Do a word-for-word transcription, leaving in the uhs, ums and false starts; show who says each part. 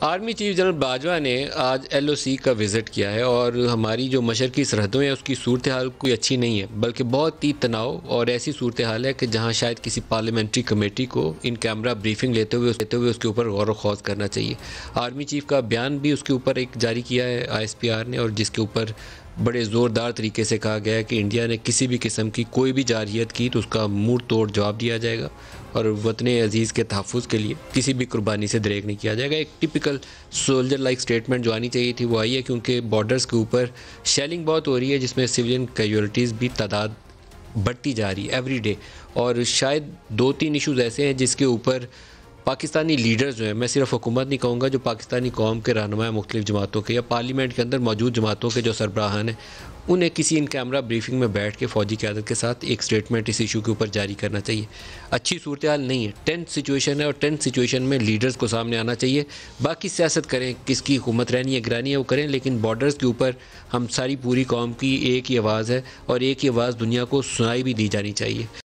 Speaker 1: Army chief general Bajwa ने आज L O सी का विज़िट किया है और हमारी जो मशरकी सरहदों है उसकी सूरत हाल कोई अच्छी नहीं है, बल्कि बहुत ही तनाव और ऐसी सूरत हाल है कि जहां शायद किसी पार्लियामेंट्री कमेटी को इन कैमरा ब्रीफिंग लेते हुए लेते हुए उसके ऊपर गौर व खौज करना चाहिए। आर्मी चीफ का बयान भी उसके ऊपर एक जारी किया है आई एस पी आर ने, और जिसके ऊपर बड़े ज़ोरदार तरीके से कहा गया है कि इंडिया ने किसी भी किस्म की कोई भी जारहियत की तो उसका मुंह तोड़ जवाब दिया जाएगा और वतन अजीज़ के तहफ़्फ़ुज़ के लिए किसी भी कुर्बानी से दरेग नहीं किया जाएगा। एक टिपिकल सोल्जर लाइक स्टेटमेंट जो आनी चाहिए थी वो आई है, क्योंकि बॉर्डर्स के ऊपर शेलिंग बहुत हो रही है जिसमें सिविलियन कैजुअलिटीज़ भी तादाद बढ़ती जा रही है एवरी डे। और शायद दो तीन इशूज़ ऐसे हैं जिसके ऊपर पाकिस्तानी लीडर्स जो हैं, मैं सिर्फ हुकूमत नहीं कहूँगा, जो पाकिस्तानी कौम के रहनुमा मुख्तलिफ़ जमातों के या पार्लियामेंट के अंदर मौजूद जमातों के जो सरबराहान हैं, उन्हें किसी इन कैमरा ब्रीफिंग में बैठ के फ़ौजी क़यादत के साथ एक स्टेटमेंट इस इशू के ऊपर जारी करना चाहिए। अच्छी सूरत हाल नहीं है, टेंथ सिचुएशन है और टेंथ सिचुएशन में लीडर्स को सामने आना चाहिए। बाकी सियासत करें, किसकी हुकूमत रहनी है गिरानी है वो करें, लेकिन बॉर्डर्स के ऊपर हम सारी पूरी कौम की एक ही आवाज़ है और एक ही आवाज़ दुनिया को सुनाई भी दी जानी चाहिए।